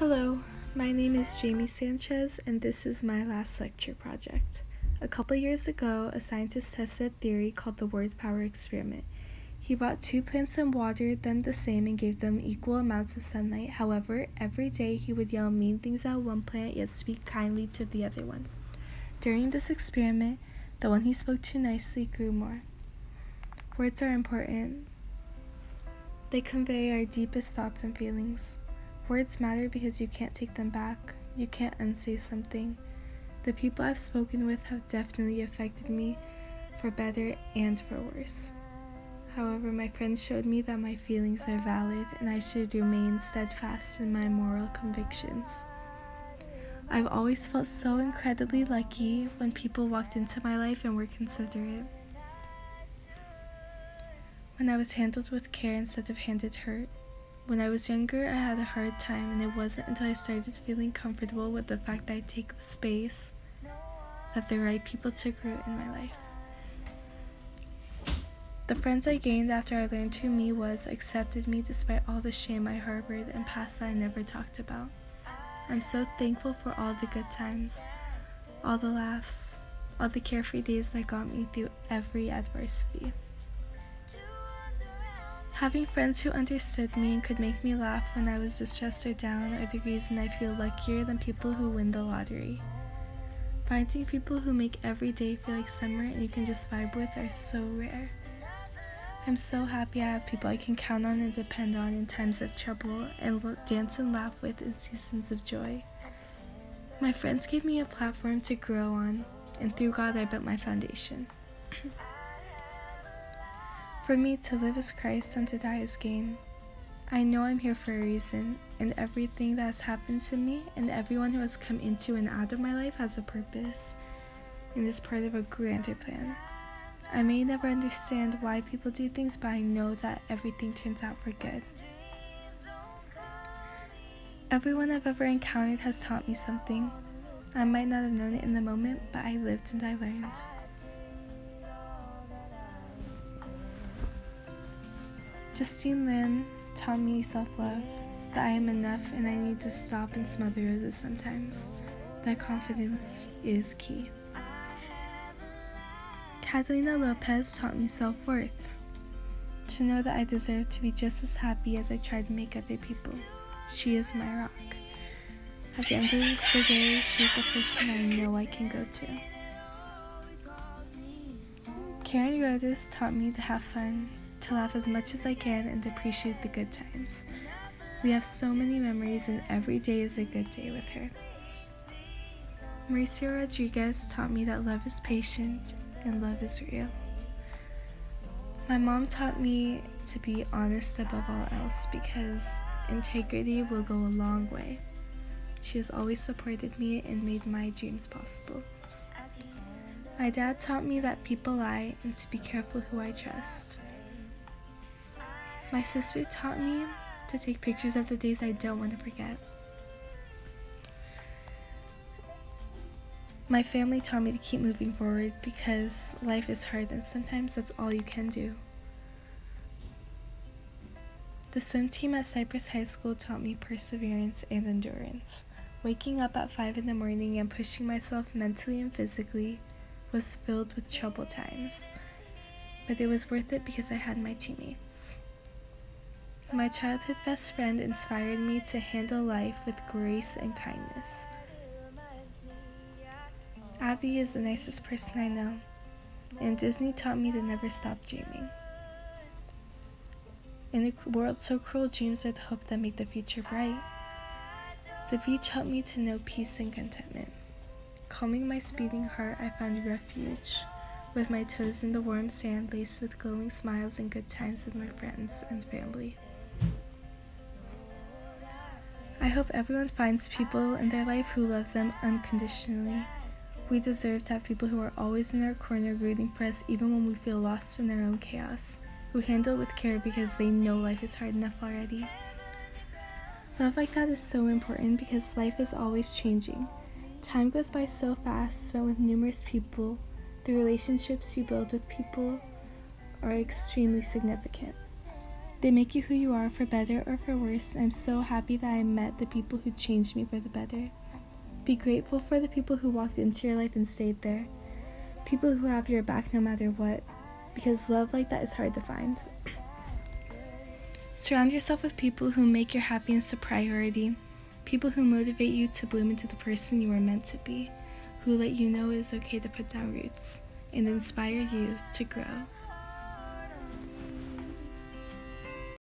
Hello, my name is Jamie Sanchez, and this is my last lecture project. A couple years ago, a scientist tested a theory called the word power experiment. He brought two plants and watered them the same and gave them equal amounts of sunlight. However, every day he would yell mean things at one plant, yet speak kindly to the other one. During this experiment, the one he spoke to nicely grew more. Words are important. They convey our deepest thoughts and feelings. Words matter because you can't take them back. You can't unsay something. The people I've spoken with have definitely affected me, for better and for worse. However, my friends showed me that my feelings are valid and I should remain steadfast in my moral convictions. I've always felt so incredibly lucky when people walked into my life and were considerate. When I was handled with care instead of handed hurt. When I was younger, I had a hard time, and it wasn't until I started feeling comfortable with the fact that I take up space that the right people took root in my life. The friends I gained after I learned who me was accepted me despite all the shame I harbored and past that I never talked about. I'm so thankful for all the good times, all the laughs, all the carefree days that got me through every adversity. Having friends who understood me and could make me laugh when I was distressed or down are the reason I feel luckier than people who win the lottery. Finding people who make every day feel like summer and you can just vibe with are so rare. I'm so happy I have people I can count on and depend on in times of trouble and dance and laugh with in seasons of joy. My friends gave me a platform to grow on, and through God I built my foundation. For me, to live is Christ and to die is gain. I know I'm here for a reason, and everything that has happened to me and everyone who has come into and out of my life has a purpose and is part of a grander plan. I may never understand why people do things, but I know that everything turns out for good. Everyone I've ever encountered has taught me something. I might not have known it in the moment, but I lived and I learned. Justine Lim taught me self-love, that I am enough and I need to stop and smell the roses sometimes. That confidence is key. Catalina Lopez taught me self-worth, to know that I deserve to be just as happy as I try to make other people. She is my rock. At the end of the day, she's the person I know I can go to. Karen Rhodes taught me to have fun, to laugh as much as I can and appreciate the good times. We have so many memories and every day is a good day with her. Mauricio Rodriguez taught me that love is patient and love is real. My mom taught me to be honest above all else because integrity will go a long way. She has always supported me and made my dreams possible. My dad taught me that people lie and to be careful who I trust. My sister taught me to take pictures of the days I don't want to forget. My family taught me to keep moving forward because life is hard and sometimes that's all you can do. The swim team at Cypress High School taught me perseverance and endurance. Waking up at 5 in the morning and pushing myself mentally and physically was filled with troubled times, but it was worth it because I had my teammates. My childhood best friend inspired me to handle life with grace and kindness. Abby is the nicest person I know, and Disney taught me to never stop dreaming. In a world so cruel, dreams are the hope that make the future bright. The beach helped me to know peace and contentment. Calming my speeding heart, I found refuge, with my toes in the warm sand laced with glowing smiles and good times with my friends and family. I hope everyone finds people in their life who love them unconditionally. We deserve to have people who are always in our corner rooting for us even when we feel lost in our own chaos, who handle with care because they know life is hard enough already. Love like that is so important because life is always changing. Time goes by so fast, spent with numerous people. The relationships you build with people are extremely significant. They make you who you are, for better or for worse. I'm so happy that I met the people who changed me for the better. Be grateful for the people who walked into your life and stayed there. People who have your back no matter what, because love like that is hard to find. Surround yourself with people who make your happiness a priority. People who motivate you to bloom into the person you are meant to be. Who let you know it is okay to put down roots and inspire you to grow.